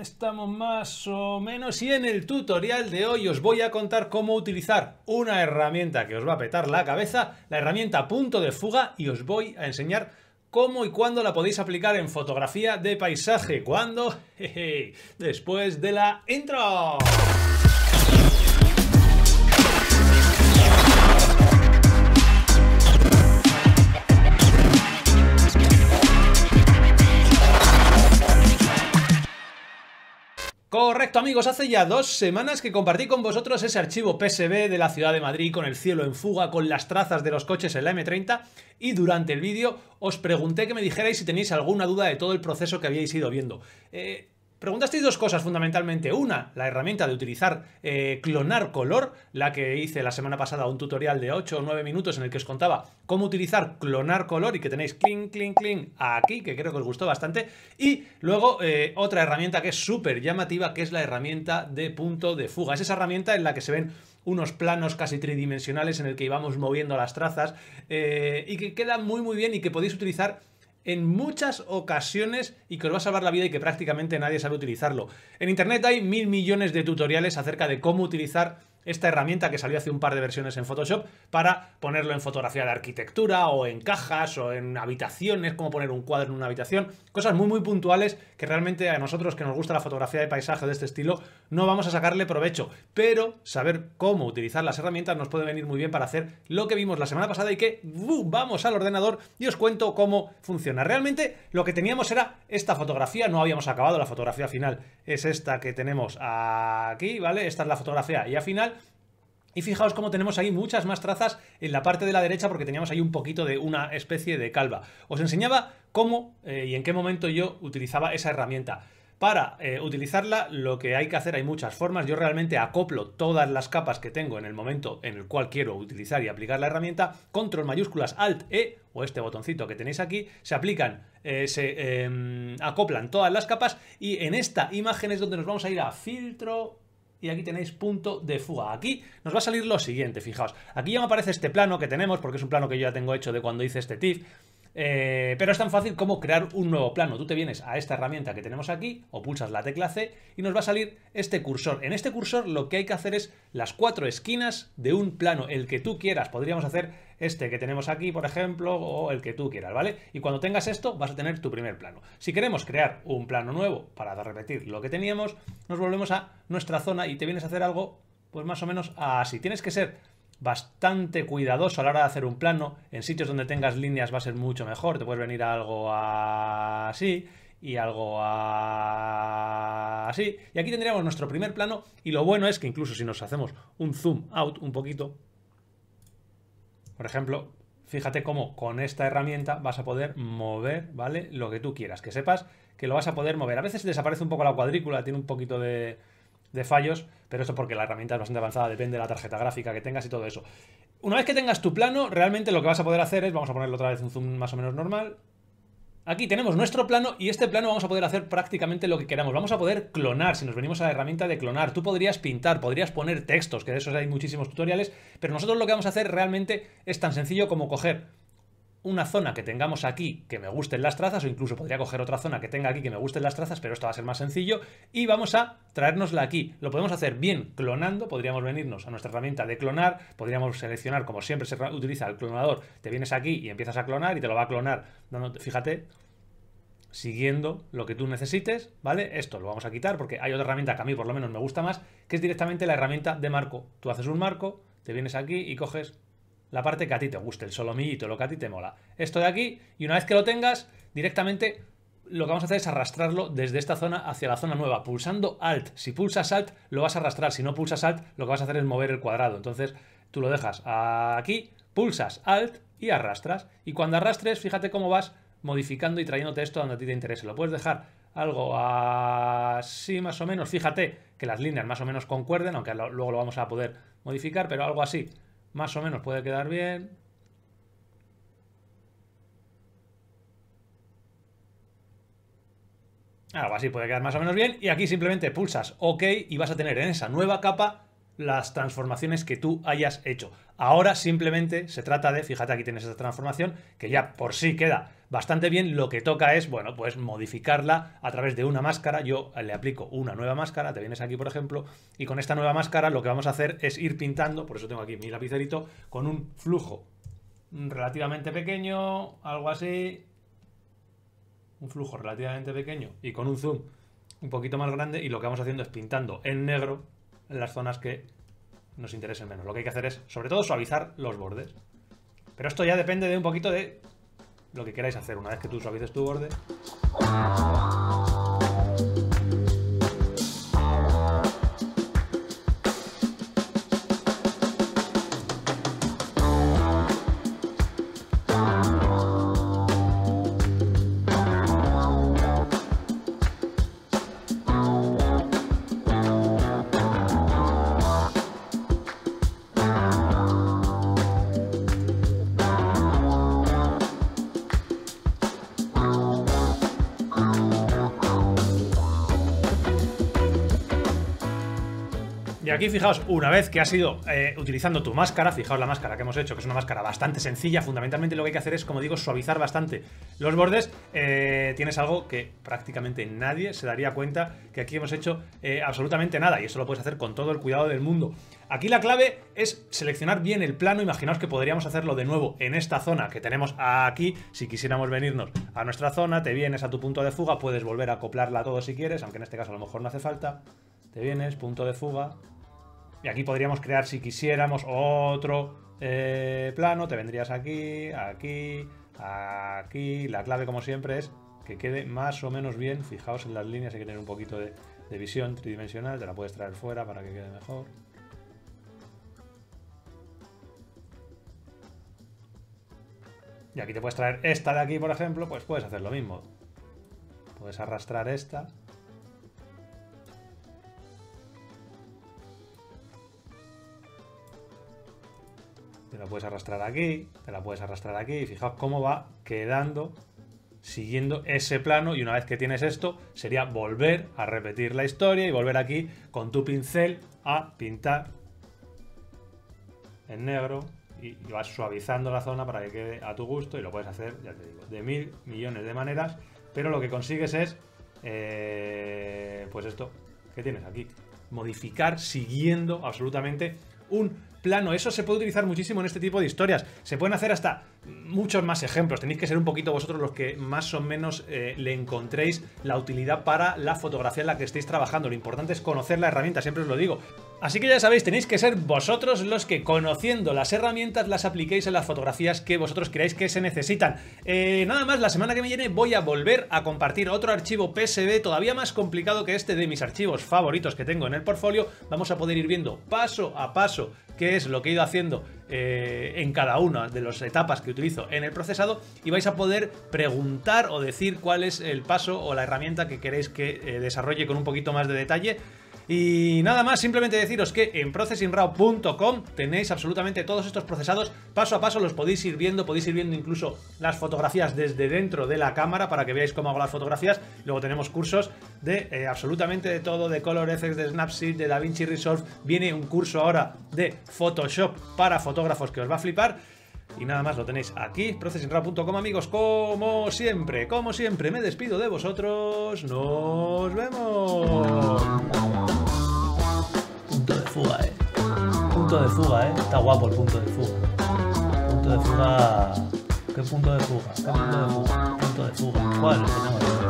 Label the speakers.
Speaker 1: Estamos más o menos y en el tutorial de hoy os voy a contar cómo utilizar una herramienta que os va a petar la cabeza, la herramienta punto de fuga, y os voy a enseñar cómo y cuándo la podéis aplicar en fotografía de paisaje. ¿Cuándo? Jeje, después de la intro. Correcto, amigos, hace ya 2 semanas que compartí con vosotros ese archivo PSV de la ciudad de Madrid con el cielo en fuga, con las trazas de los coches en la M30, y durante el vídeo os pregunté que me dijerais si tenéis alguna duda de todo el proceso que habíais ido viendo. Preguntasteis 2 cosas fundamentalmente. Una, la herramienta de utilizar clonar color, la que hice la semana pasada, un tutorial de 8 o 9 minutos en el que os contaba cómo utilizar clonar color y que tenéis clink, clink, clink aquí, que creo que os gustó bastante. Y luego otra herramienta que es súper llamativa, que es la herramienta de punto de fuga. Es esa herramienta en la que se ven unos planos casi tridimensionales en el que íbamos moviendo las trazas y que queda muy bien y que podéis utilizar en muchas ocasiones y que os va a salvar la vida y que prácticamente nadie sabe utilizarlo. En internet hay 1000 millones de tutoriales acerca de cómo utilizar esta herramienta, que salió hace un par de versiones en Photoshop, para ponerlo en fotografía de arquitectura o en cajas o en habitaciones, como poner un cuadro en una habitación, cosas muy puntuales que realmente a nosotros que nos gusta la fotografía de paisaje de este estilo no vamos a sacarle provecho, pero saber cómo utilizar las herramientas nos puede venir muy bien para hacer lo que vimos la semana pasada y que vamos al ordenador y os cuento cómo funciona. Realmente lo que teníamos era esta fotografía, no habíamos acabado, la fotografía final es esta que tenemos aquí, ¿vale? Esta es la fotografía ya final. Y fijaos cómo tenemos ahí muchas más trazas en la parte de la derecha, porque teníamos ahí un poquito de una especie de calva. Os enseñaba cómo y en qué momento yo utilizaba esa herramienta. Para utilizarla, lo que hay que hacer, hay muchas formas. Yo realmente acoplo todas las capas que tengo en el momento en el cual quiero utilizar y aplicar la herramienta. Control mayúsculas Alt E, o este botoncito que tenéis aquí, se aplican, acoplan todas las capas, y en esta imagen es donde nos vamos a ir a filtro. Y aquí tenéis punto de fuga. Aquí nos va a salir lo siguiente, fijaos. Aquí ya me aparece este plano que tenemos, porque es un plano que yo ya tengo hecho de cuando hice este TIFF. Pero es tan fácil como crear un nuevo plano. Tú te vienes a esta herramienta que tenemos aquí, o pulsas la tecla C, y nos va a salir este cursor. En este cursor lo que hay que hacer es las 4 esquinas de un plano, el que tú quieras. Podríamos hacer este que tenemos aquí, por ejemplo, o el que tú quieras, ¿vale? Y cuando tengas esto, vas a tener tu primer plano. Si queremos crear un plano nuevo para repetir lo que teníamos, nos volvemos a nuestra zona y te vienes a hacer algo, pues más o menos así. Tienes que ser bastante cuidadoso a la hora de hacer un plano. En sitios donde tengas líneas va a ser mucho mejor. Te puedes venir a algo así y algo así. Y aquí tendríamos nuestro primer plano. Y lo bueno es que incluso si nos hacemos un zoom out un poquito, por ejemplo, fíjate cómo con esta herramienta vas a poder mover, ¿vale? Lo que tú quieras. Que sepas que lo vas a poder mover. A veces desaparece un poco la cuadrícula, tiene un poquito de fallos, pero eso porque la herramienta es bastante avanzada, depende de la tarjeta gráfica que tengas y todo eso. Una vez que tengas tu plano, realmente lo que vas a poder hacer es, vamos a ponerle otra vez un zoom más o menos normal. Aquí tenemos nuestro plano, y este plano vamos a poder hacer prácticamente lo que queramos. Vamos a poder clonar, si nos venimos a la herramienta de clonar. Tú podrías pintar, podrías poner textos, que de esos hay muchísimos tutoriales, pero nosotros lo que vamos a hacer realmente es tan sencillo como coger una zona que tengamos aquí que me gusten las trazas, o incluso podría coger otra zona que tenga aquí que me gusten las trazas, pero esto va a ser más sencillo, y vamos a traérnosla aquí. Lo podemos hacer bien clonando, podríamos venirnos a nuestra herramienta de clonar, podríamos seleccionar, como siempre se utiliza el clonador, te vienes aquí y empiezas a clonar y te lo va a clonar, fíjate, siguiendo lo que tú necesites, ¿vale? Esto lo vamos a quitar porque hay otra herramienta que a mí por lo menos me gusta más, que es directamente la herramienta de marco. Tú haces un marco, te vienes aquí y coges la parte que a ti te guste, el solomillito, lo que a ti te mola. Esto de aquí, y una vez que lo tengas, directamente lo que vamos a hacer es arrastrarlo desde esta zona hacia la zona nueva, pulsando Alt. Si pulsas Alt, lo vas a arrastrar. Si no pulsas Alt, lo que vas a hacer es mover el cuadrado. Entonces, tú lo dejas aquí, pulsas Alt y arrastras. Y cuando arrastres, fíjate cómo vas modificando y trayéndote esto donde a ti te interese. Lo puedes dejar algo así más o menos. Fíjate que las líneas más o menos concuerden, aunque luego lo vamos a poder modificar, pero algo así más o menos puede quedar bien. Algo así puede quedar más o menos bien. Y aquí simplemente pulsas OK y vas a tener en esa nueva capa las transformaciones que tú hayas hecho. Ahora simplemente se trata de, fíjate, aquí tienes esta transformación que ya por sí queda bastante bien. Lo que toca es, bueno, pues modificarla a través de una máscara. Yo le aplico una nueva máscara, te vienes aquí por ejemplo, y con esta nueva máscara lo que vamos a hacer es ir pintando, por eso tengo aquí mi lapicerito, con un flujo relativamente pequeño, algo así, un flujo relativamente pequeño y con un zoom un poquito más grande, y lo que vamos haciendo es pintando en negro en las zonas que nos interesen menos. Lo que hay que hacer es, sobre todo, suavizar los bordes. Pero esto ya depende de un poquito de lo que queráis hacer. Una vez que tú suavices tu borde, y aquí fijaos, una vez que has ido utilizando tu máscara, fijaos la máscara que hemos hecho, que es una máscara bastante sencilla. Fundamentalmente lo que hay que hacer es, como digo, suavizar bastante los bordes. Tienes algo que prácticamente nadie se daría cuenta, que aquí hemos hecho absolutamente nada, y eso lo puedes hacer con todo el cuidado del mundo. Aquí la clave es seleccionar bien el plano. Imaginaos que podríamos hacerlo de nuevo en esta zona que tenemos aquí. Si quisiéramos venirnos a nuestra zona, te vienes a tu punto de fuga, puedes volver a acoplarla a todo si quieres, aunque en este caso a lo mejor no hace falta. Te vienes, punto de fuga. Y aquí podríamos crear, si quisiéramos, otro plano. Te vendrías aquí, aquí, aquí. La clave, como siempre, es que quede más o menos bien. Fijaos en las líneas, hay que tener un poquito de visión tridimensional. Te la puedes traer fuera para que quede mejor. Y aquí te puedes traer esta de aquí, por ejemplo, pues puedes hacer lo mismo. Puedes arrastrar esta. Te la puedes arrastrar aquí, te la puedes arrastrar aquí, y fijaos cómo va quedando siguiendo ese plano. Y una vez que tienes esto, sería volver a repetir la historia y volver aquí con tu pincel a pintar en negro, y vas suavizando la zona para que quede a tu gusto. Y lo puedes hacer, ya te digo, de 1000 millones de maneras, pero lo que consigues es pues esto que tienes aquí, modificar siguiendo absolutamente un plano. Eso se puede utilizar muchísimo en este tipo de historias. Se pueden hacer hasta muchos más ejemplos. Tenéis que ser un poquito vosotros los que más o menos le encontréis la utilidad para la fotografía en la que estéis trabajando. Lo importante es conocer la herramienta, siempre os lo digo. Así que ya sabéis, tenéis que ser vosotros los que, conociendo las herramientas, las apliquéis en las fotografías que vosotros creáis que se necesitan. Nada más, la semana que viene voy a volver a compartir otro archivo PSB todavía más complicado que este, de mis archivos favoritos que tengo en el portfolio. Vamos a poder ir viendo paso a paso qué es lo que he ido haciendo en cada una de las etapas que utilizo en el procesado, y vais a poder preguntar o decir cuál es el paso o la herramienta que queréis que desarrolle con un poquito más de detalle. Y nada más, simplemente deciros que en processingraw.com tenéis absolutamente todos estos procesados paso a paso. Los podéis ir viendo incluso las fotografías desde dentro de la cámara para que veáis cómo hago las fotografías. Luego tenemos cursos de absolutamente de todo, de ColorFX, de Snapseed, de DaVinci Resolve. Viene un curso ahora de Photoshop para fotógrafos que os va a flipar. Y nada más, lo tenéis aquí, processingraw.com, amigos. Como siempre, me despido de vosotros. ¡Nos vemos! Punto de fuga, punto de fuga, está guapo el punto de fuga. Punto de fuga. ¿Qué punto de fuga? ¿Qué punto de fuga? Punto de fuga. ¿Cuál?